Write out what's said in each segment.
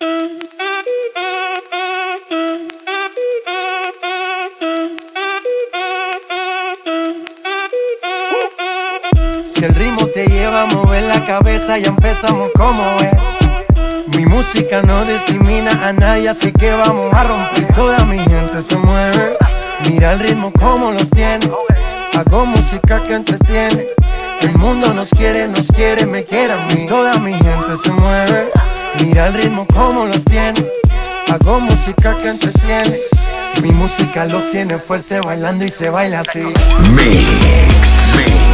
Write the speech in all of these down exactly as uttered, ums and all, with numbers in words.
Si el ritmo te lleva a mover la cabeza, ya empezamos como es. Mi música no discrimina a nadie, así que vamos a romper. Toda mi gente se mueve, mira el ritmo como los tiene. Hago música que entretiene. El mundo nos quiere, nos quiere, me quiere a mí. Toda mi gente se mueve, mira el ritmo como los tiene. Hago música que entretiene. Mi música los tiene fuerte bailando y se baila así. Mix, mix.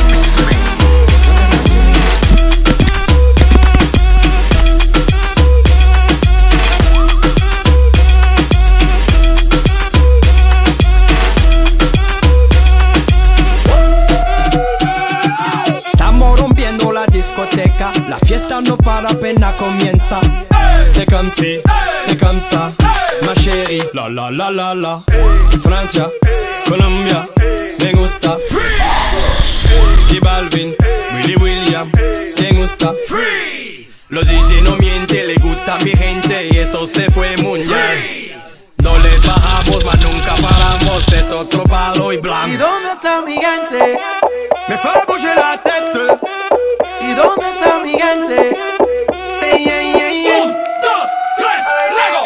La fiesta no para, apenas comienza. C'est comme si, c'est comme ça, ma chérie. La la la la la. Francia, Colombia, me gusta. J Balvin, Willy William, me gusta. Los D J no mienten, le gusta a mi gente y eso se fue mundial. No le bajamos, mas nunca paramos, es otro palo y blanco. ¿Y dónde está mi gente? Me fait bouger la tête. ¿Y dónde está mi gente? Sí, yeah, yeah, yeah. Un, dos, tres, Lego.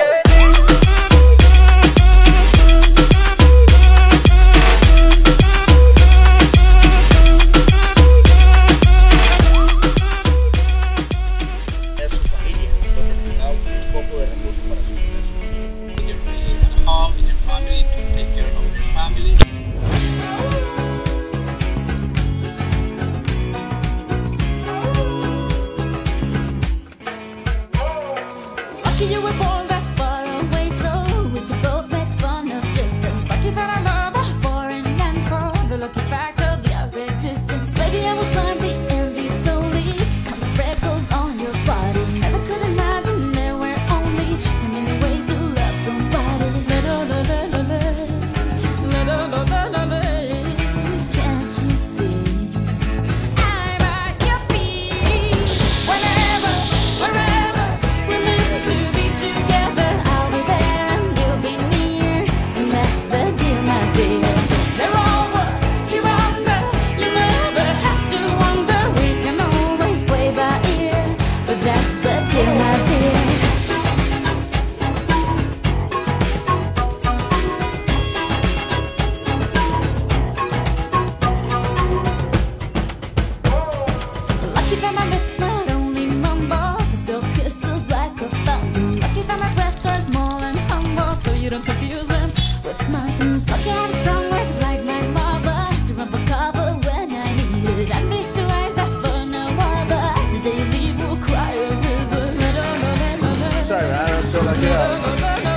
De su familia, donde tenga un poco de recursos para sostener su familia. When you're really at home in your family, to take care of your family. Lucky you were born that far away, so we could both make fun of distance. Lucky that I love a foreign land for the lucky fact of your existence. Baby, I will climb the Andes solely to count the freckles on your body. Never could imagine there were only ten million ways to love somebody. Can't you see? I'm at your feet. Whenever, wherever we're meant to be together, I'll be there and you'll be near, and that's the deal, my dear. They're all what you wonder, you never have to wonder. We can always play by ear, but that's the deal, my dear. Lucky that my lips not only mumble, they spill kisses like a fountain. Lucky that my breasts are small and humble, so you don't confuse them with mountains. Lucky I have strong words like my mother to run for cover when I need it. And these two eyes that for no other, the day you leave will cry a river. Sorry, man, I don't feel like it.